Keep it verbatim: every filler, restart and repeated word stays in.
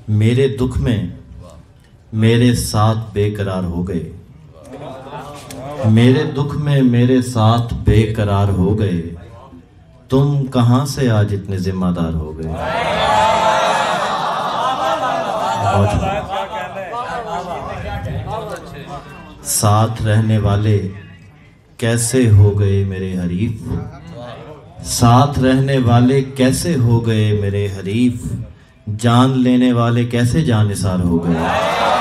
मेरे दुख में मेरे साथ बेकरार हो गए, मेरे दुख में मेरे साथ बेकरार हो गए, तुम कहां से आज इतने जिम्मेदार हो गए। साथ रहने वाले कैसे हो गए मेरे हरीफ, साथ रहने वाले कैसे हो गए मेरे हरीफ, जान लेने वाले कैसे जानिसार हो गए।